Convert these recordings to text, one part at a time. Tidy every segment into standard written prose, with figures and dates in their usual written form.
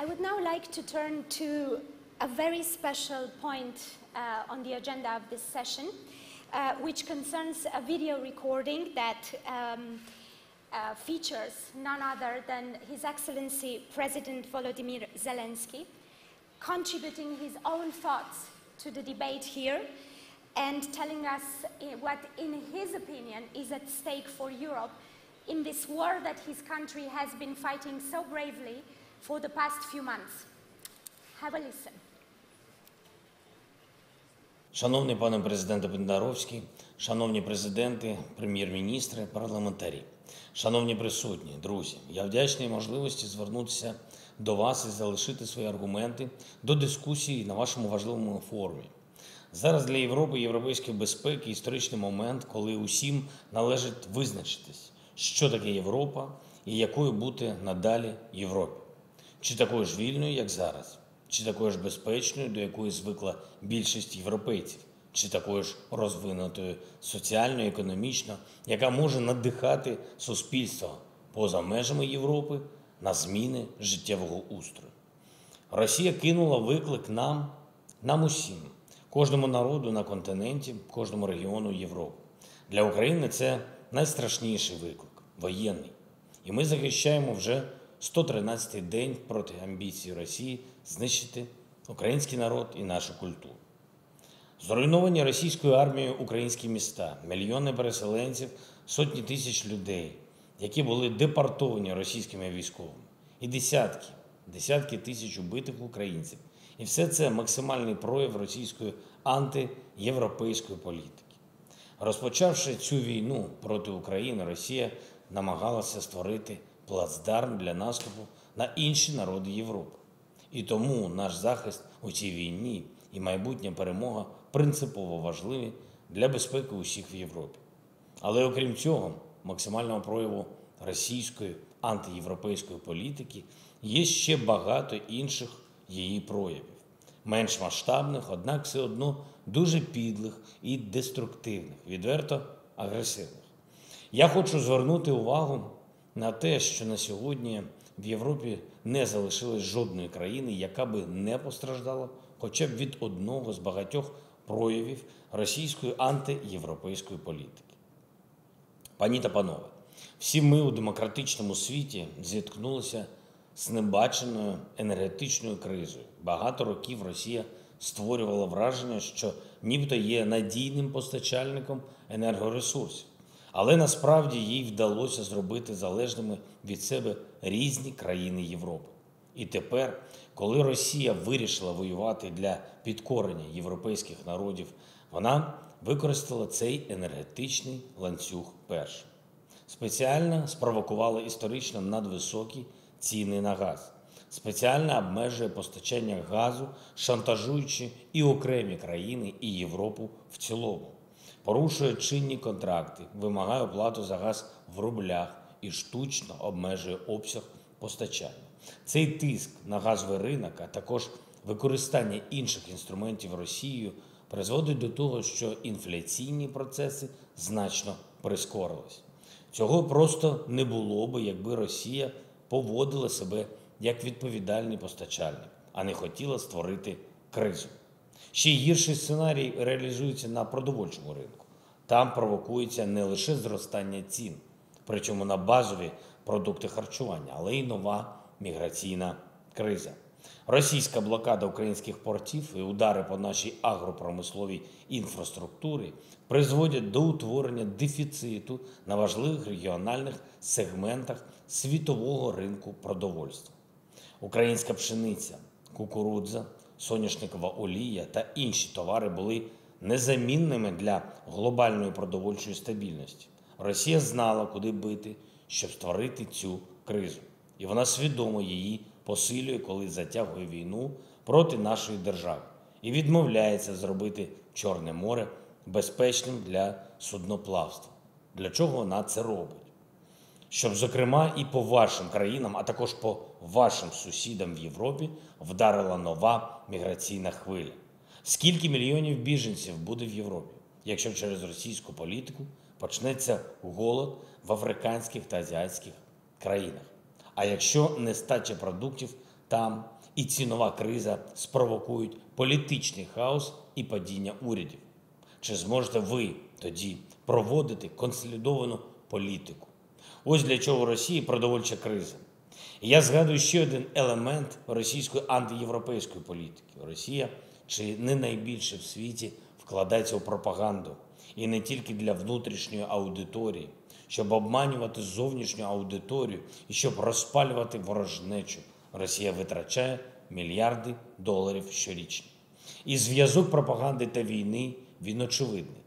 I would now like to turn to a very special point on the agenda of this session, which concerns a video recording that features none other than His Excellency President Volodymyr Zelensky, contributing his own thoughts to the debate here and telling us what, in his opinion, is at stake for Europe in this war that his country has been fighting so bravely for the past few months. Have a listen. Шановний пане президенте Бондаровський, шановні президенти, прем'єр-міністри, парламентарі, шановні присутні, друзі, я вдячний можливості звернутися до вас і залишити свої аргументи до дискусії на вашому важливому форумі. Зараз для Європи, європейської безпеки історичний момент, коли усім належить визначитись, що таке Європа і якою бути надалі Європі. Чи такою ж вільною, як зараз, чи такою ж безпечною, до якої звикла більшість європейців, чи такою ж розвинутою соціально, економічно, яка може надихати суспільство поза межами Європи на зміни життєвого устрою. Росія кинула виклик нам усім, кожному народу на континенті, кожному регіону Європи. Для України це найстрашніший виклик – воєнний. І ми захищаємо вже 113-й день проти амбіцій Росії знищити український народ і нашу культуру. Зруйновані російською армією українські міста, мільйони переселенців, сотні тисяч людей, які були депортовані російськими військовими, і десятки тисяч убитих українців. І все це максимальний прояв російської антиєвропейської політики. Розпочавши цю війну проти України, Росія намагалася створити плацдарм для наступу на інші народи Європи. І тому наш захист у цій війні і майбутня перемога принципово важливі для безпеки усіх в Європі. Але окрім цього, максимального прояву російської антиєвропейської політики є ще багато інших її проявів. Менш масштабних, однак все одно дуже підлих і деструктивних, відверто агресивних. Я хочу звернути увагу на те, що на сьогодні в Європі не залишилось жодної країни, яка би не постраждала хоча б від одного з багатьох проявів російської антиєвропейської політики. Пані та панове, всі ми у демократичному світі зіткнулися з небаченою енергетичною кризою. Багато років Росія створювала враження, що нібито є надійним постачальником енергоресурсів. Але насправді їй вдалося зробити залежними від себе різні країни Європи. І тепер, коли Росія вирішила воювати для підкорення європейських народів, вона використала цей енергетичний ланцюг першим. Спеціально спровокувала історично надвисокі ціни на газ. Спеціально обмежує постачання газу, шантажуючи і окремі країни, і Європу в цілому. Порушує чинні контракти, вимагає оплату за газ в рублях і штучно обмежує обсяг постачання. Цей тиск на газовий ринок, а також використання інших інструментів Росією призводить до того, що інфляційні процеси значно прискорились. Цього просто не було би, якби Росія поводила себе як відповідальний постачальник, а не хотіла створити кризу. Ще гірший сценарій реалізується на продовольчому ринку. Там провокується не лише зростання цін, причому на базові продукти харчування, але й нова міграційна криза. Російська блокада українських портів і удари по нашій агропромисловій інфраструктурі призводять до утворення дефіциту на важливих регіональних сегментах світового ринку продовольства. Українська пшениця, кукурудза, соняшникова олія та інші товари були незамінними для глобальної продовольчої стабільності. Росія знала, куди бити, щоб створити цю кризу. І вона свідомо її посилює, коли затягує війну проти нашої держави і відмовляється зробити Чорне море безпечним для судноплавства. Для чого вона це робить? Щоб, зокрема, і по вашим країнам, а також по вашим сусідам в Європі вдарила нова міграційна хвиля. Скільки мільйонів біженців буде в Європі, якщо через російську політику почнеться голод в африканських та азіатських країнах? А якщо нестача продуктів там і цінова криза спровокують політичний хаос і падіння урядів. Чи зможете ви тоді проводити консолідовану політику? Ось для чого Росії продовольча криза. І я згадую ще один елемент російської антиєвропейської політики. Росія чи не найбільше в світі вкладається у пропаганду. І не тільки для внутрішньої аудиторії, щоб обманювати зовнішню аудиторію і щоб розпалювати ворожнечу. Росія витрачає мільярди доларів щорічно. І зв'язок пропаганди та війни, він очевидний.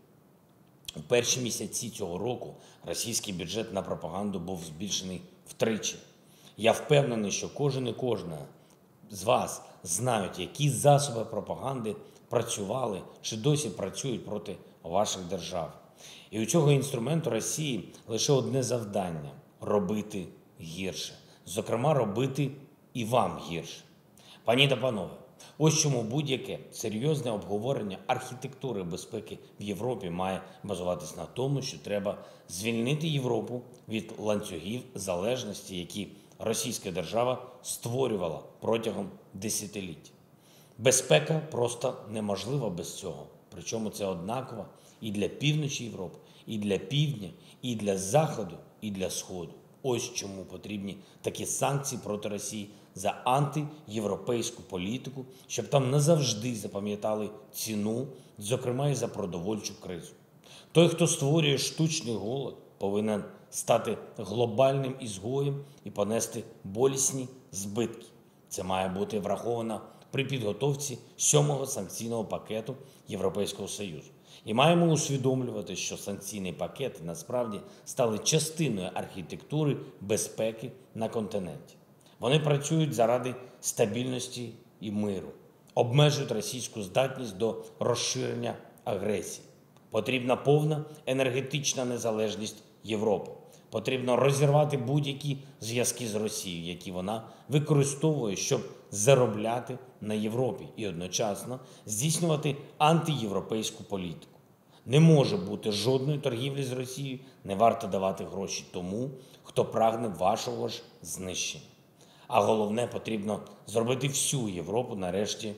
У перші місяці цього року російський бюджет на пропаганду був збільшений втричі. Я впевнений, що кожен і кожна з вас знають, які засоби пропаганди працювали чи досі працюють проти ваших держав. І у цього інструменту Росії лише одне завдання – робити гірше. Зокрема, робити і вам гірше. Пані та панове, ось чому будь-яке серйозне обговорення архітектури безпеки в Європі має базуватись на тому, що треба звільнити Європу від ланцюгів залежності, які російська держава створювала протягом десятиліть. Безпека просто неможлива без цього. Причому це однаково і для півночі Європи, і для півдня, і для Заходу, і для Сходу. Ось чому потрібні такі санкції проти Росії за антиєвропейську політику, щоб там назавжди запам'ятали ціну, зокрема і за продовольчу кризу. Той, хто створює штучний голод, повинен стати глобальним ізгоєм і понести болісні збитки. Це має бути враховано при підготовці 7-го санкційного пакету Європейського Союзу. І маємо усвідомлювати, що санкційні пакети насправді стали частиною архітектури безпеки на континенті. Вони працюють заради стабільності і миру, обмежують російську здатність до розширення агресії. Потрібна повна енергетична незалежність Європи. Потрібно розірвати будь-які зв'язки з Росією, які вона використовує, щоб заробляти на Європі і одночасно здійснювати антиєвропейську політику. Не може бути жодної торгівлі з Росією, не варто давати гроші тому, хто прагне вашого ж знищення. А головне, потрібно зробити всю Європу нарешті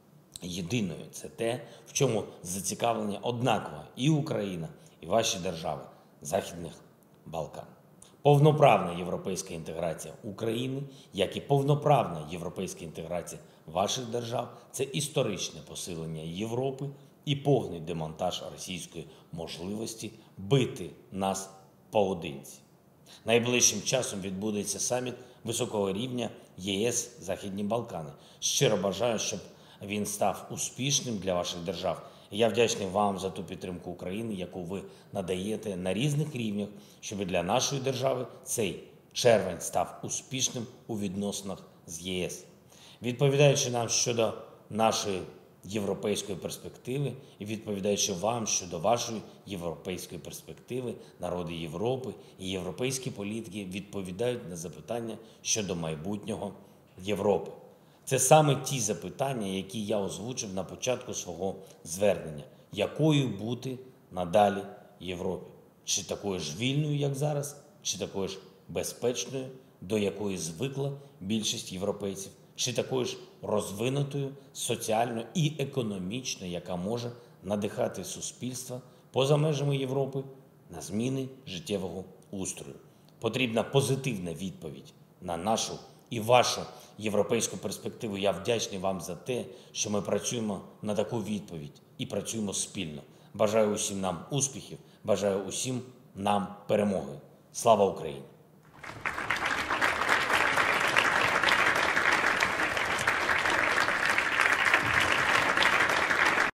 єдиною. Це те, в чому зацікавлення однаково і Україна, і ваші держави Західних Балкан. Повноправна європейська інтеграція України, як і повноправна європейська інтеграція ваших держав – це історичне посилення Європи і повний демонтаж російської можливості бити нас поодинці. Найближчим часом відбудеться саміт високого рівня ЄС Західні Балкани. Щиро бажаю, щоб він став успішним для ваших держав. І я вдячний вам за ту підтримку України, яку ви надаєте на різних рівнях, щоб для нашої держави цей червень став успішним у відносинах з ЄС. Відповідаючи нам щодо нашої європейської перспективи і відповідаючи вам щодо вашої європейської перспективи, народи Європи і європейські політики відповідають на запитання щодо майбутнього Європи. Це саме ті запитання, які я озвучив на початку свого звернення. Якою бути надалі Європі? Чи такою ж вільною, як зараз, чи такою ж безпечною, до якої звикла більшість європейців, чи такою ж розвинутою соціально і економічно, яка може надихати суспільства поза межами Європи на зміни життєвого устрою. Потрібна позитивна відповідь на нашу і вашу європейську перспективу. Я вдячний вам за те, що ми працюємо на таку відповідь і працюємо спільно. Бажаю усім нам успіхів, бажаю усім нам перемоги. Слава Україні!